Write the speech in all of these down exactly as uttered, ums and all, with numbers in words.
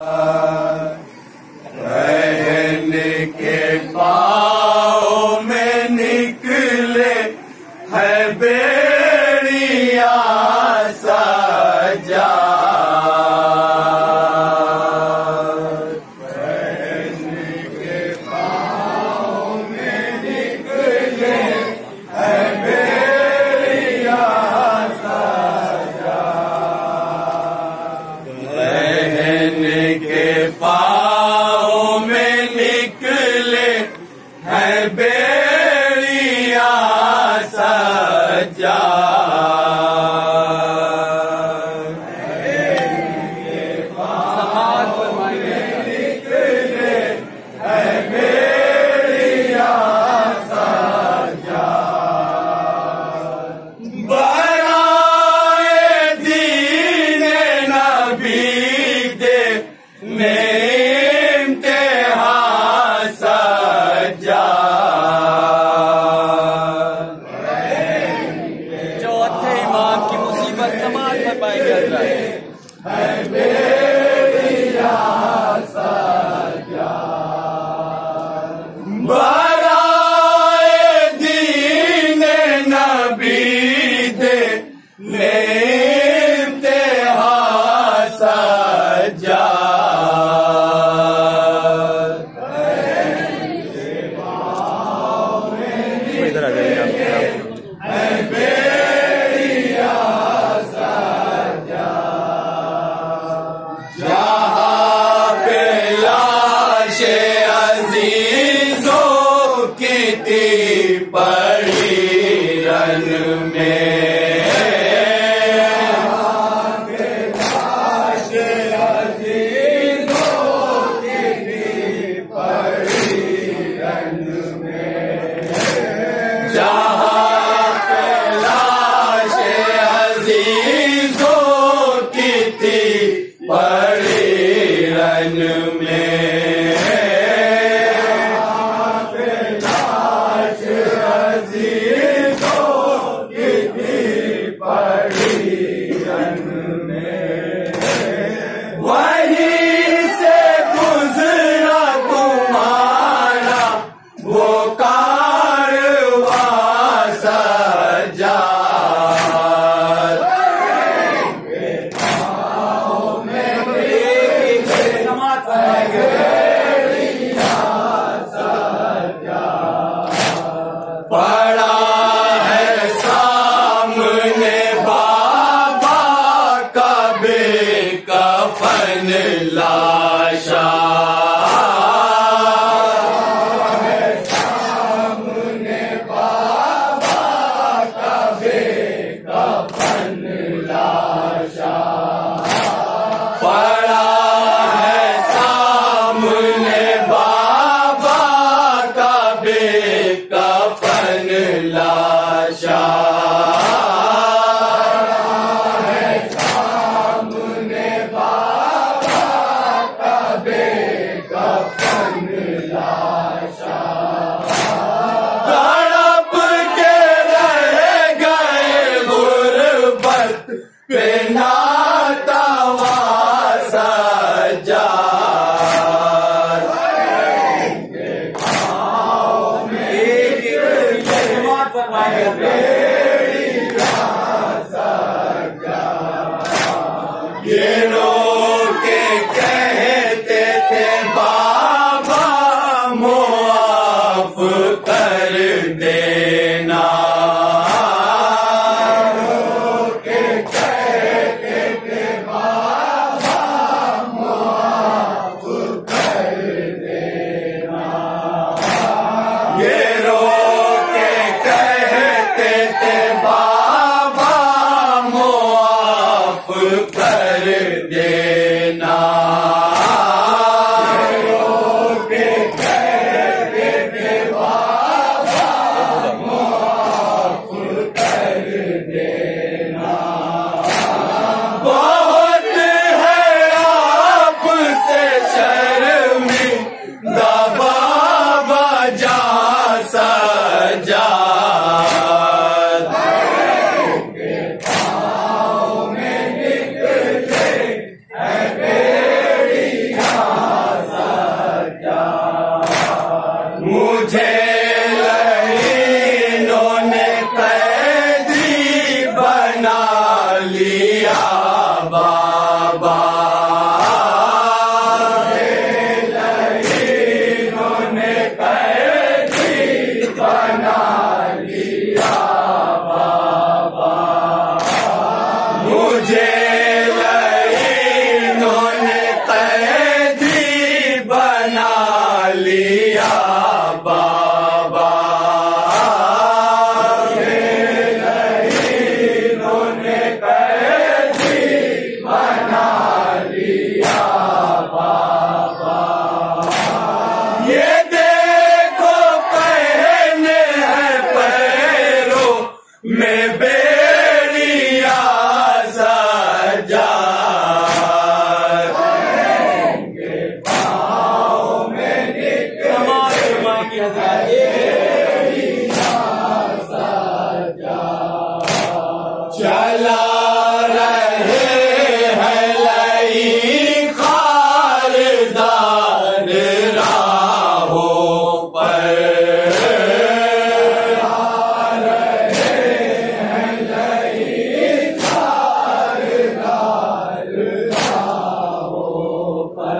बहन के पाँव में निकले है बेड़िया सजा। बहन के पाँव में निकले है बेड़िया सजा। बहन के पाँव में निकले है बेड़िया सजा। चौथे इमाम की मुसीबत समाज में पाई जाता है। बराए दीन नबी दे नेमतेहा सजा। इधर आ जाइए आप। जहाँ पे लाशे अजीजों की थी पड़ी रन में। जहाँ पे लाशे अजीजों की थी पड़ी रन में। जहाँ पे लाशे अजीजों की थी पड़ी रन में। जहाँ पे लाश अजीजों की थी पड़ी रन में। वहीं से गुजरा तुम्हारा वो कारवां सजा। समाज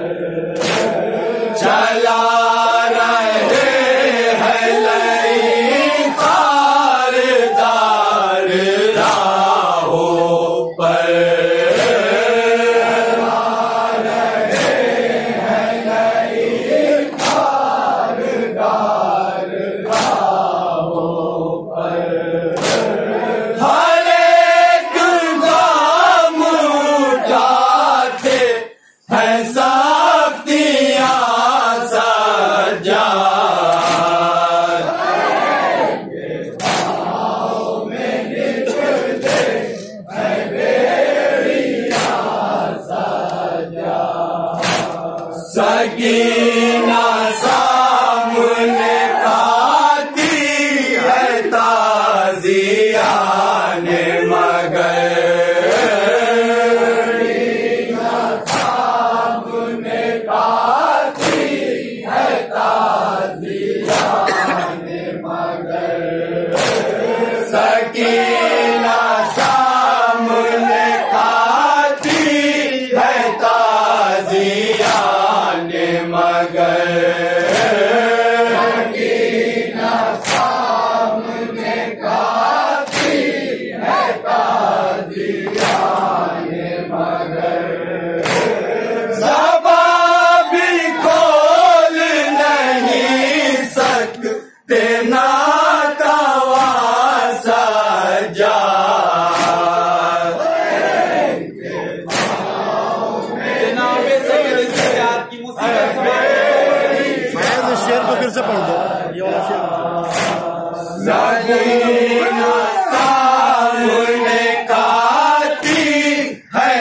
चला रहे हैं लई खारदार राहों पर, सकीना सामने खाती है ताज़ियाने मगर, सामने खाती है ताज़ियाने मगर, सकीना सामने खाती है ताज़िया मगर, सकीना सामने खाती है ताज़ियाने मगर, ज़बान भी खोल नहीं सकते नातावा सजा, शेर को फिर से पढ़ दो, ये वाला शेर। सकीना सामने खाती है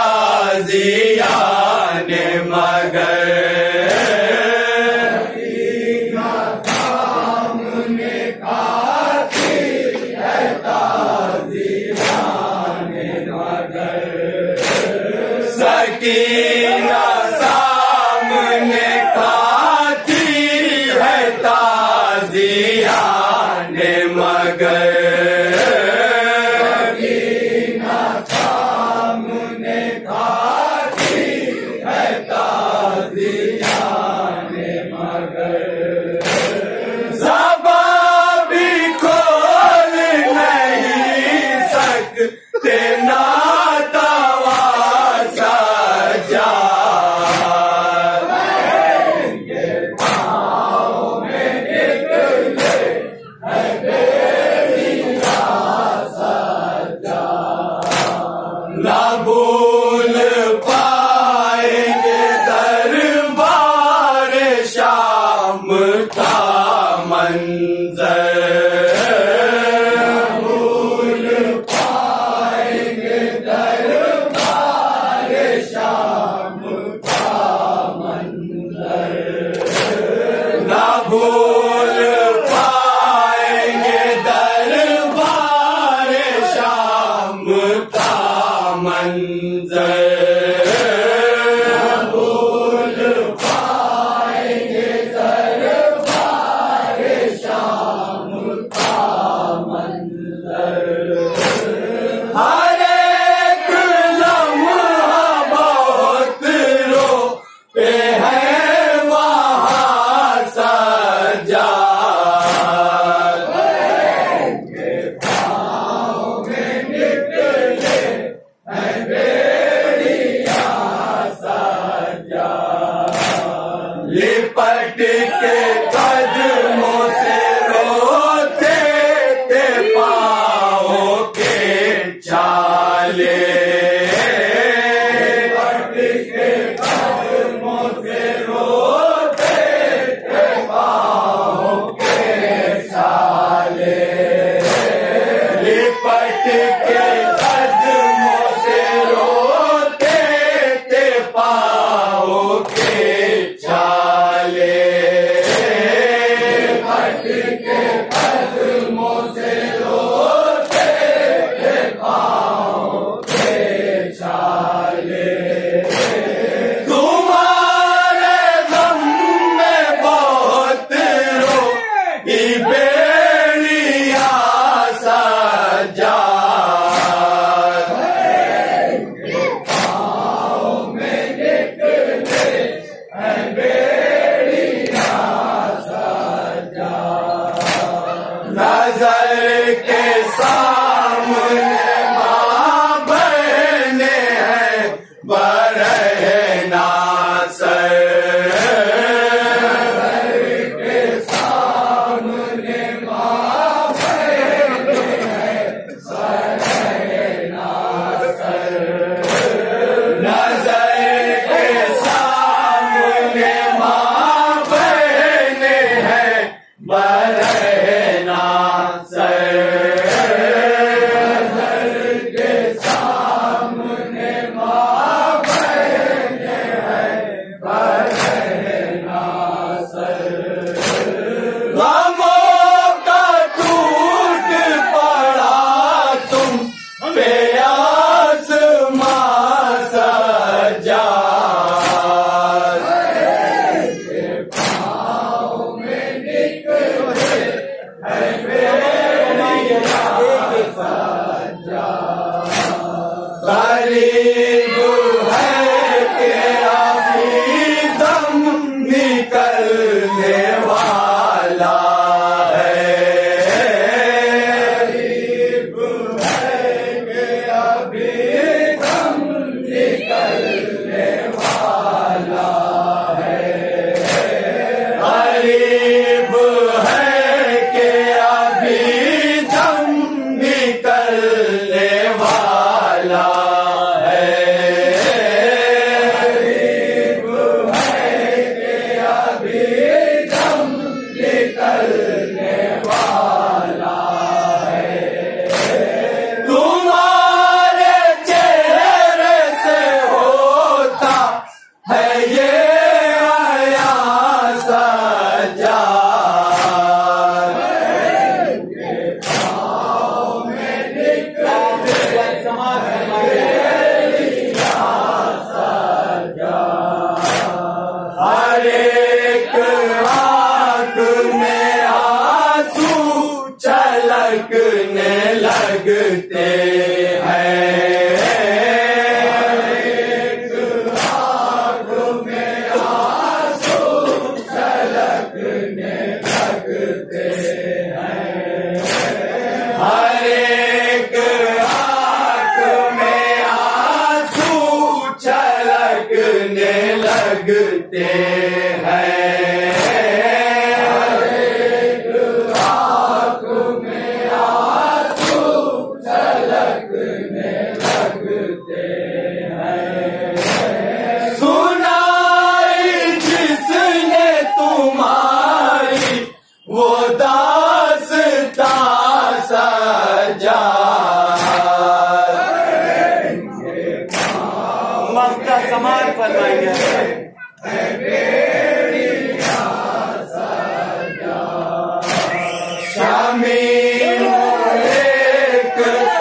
ताज़ियाने मगर, सकीना सामने खाती है ताज़ियाने मगर, सकीना सामने ताज़ियाने मगर, सकीना सामने खाती है ताज़ियाने मगर, ज़बान भी खोल नहीं सकते नातावा सजा, ना भूल पाएंगे दरबार शाम का मंजर, ना भूल पाएंगे दरबार शाम का मंजर, ना भूल पाएंगे दरबार शाम का मंजर, भूल पाएंगे दरबार शाम का मंजर, हर एक लम्हा बहुत रोते हैं वहाँ सजा, लिपट के कदमों से रोते थे पाँव के चाले, लिपट के कदमों से रोते थे पाँव के चाले, लिपट के कदमों से रोते थे पाँव के चाले, लिपट के कदमों से रोते थे पाँव के चाले, तुम्हारे गम में बहुत रोई बेड़िया सजा, पाँव में निकले वाला है। गरीब है कि अभी दम निकलने वाला है। गरीब है कि अभी दम निकलने वाला है। गरीब है कि अभी दम निकलने वाला है। तुम्हारे चेहरे से होता है ये आया सजा। हर एक आंख में आंसू छलकने लगते हैं। एक आंख में आंसू छलकने लगते हैं। हर एक आंख में आंसू छलकने लगते हैं। हर एक आंख में आंसू छलकने लगते हैं। सुनाई जिसने तुम्हारी वो दास्तां सजा। मफ्ता समाज फरमाएंगे। शामी एक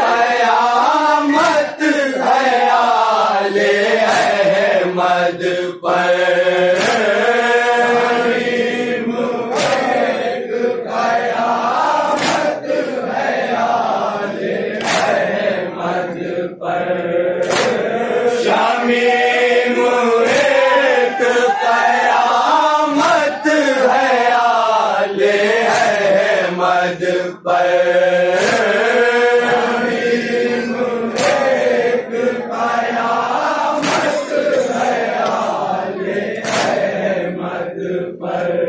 कयामत है आले अहमद पर। एक कयामत है आले अहमद पर। शामी एक कयामत है आले अहमद पर। एक कयामत है आले अहमद पर।